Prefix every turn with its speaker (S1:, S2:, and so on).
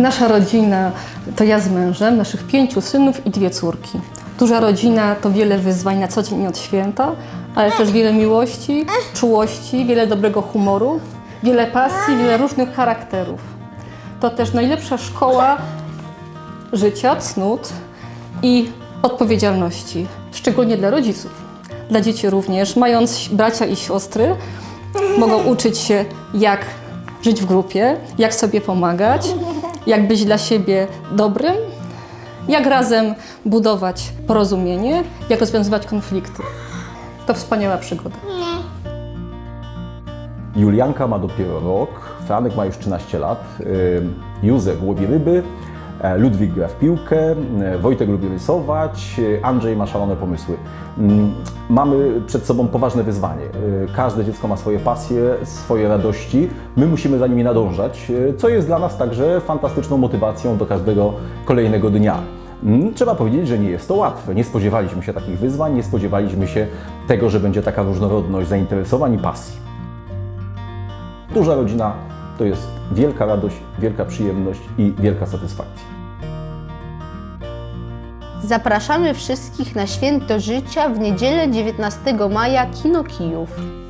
S1: Nasza rodzina to ja z mężem, naszych 5 synów i 2 córki. Duża rodzina to wiele wyzwań na co dzień od święta, ale też wiele miłości, czułości, wiele dobrego humoru, wiele pasji, wiele różnych charakterów. To też najlepsza szkoła życia, cnót i odpowiedzialności, szczególnie dla rodziców. Dla dzieci również, mając bracia i siostry, mogą uczyć się, jak żyć w grupie, jak sobie pomagać, jak być dla siebie dobrym, jak razem budować porozumienie, jak rozwiązywać konflikty. To wspaniała przygoda.
S2: Julianka ma dopiero rok, Franek ma już 13 lat, Józef łowi ryby, Ludwik gra w piłkę, Wojtek lubi rysować, Andrzej ma szalone pomysły. Mamy przed sobą poważne wyzwanie. Każde dziecko ma swoje pasje, swoje radości. My musimy za nimi nadążać, co jest dla nas także fantastyczną motywacją do każdego kolejnego dnia. Trzeba powiedzieć, że nie jest to łatwe. Nie spodziewaliśmy się takich wyzwań, nie spodziewaliśmy się tego, że będzie taka różnorodność zainteresowań i pasji. Duża rodzina to jest wielka radość, wielka przyjemność i wielka satysfakcja.
S3: Zapraszamy wszystkich na Święto Życia w niedzielę 19 maja Kino Kijów.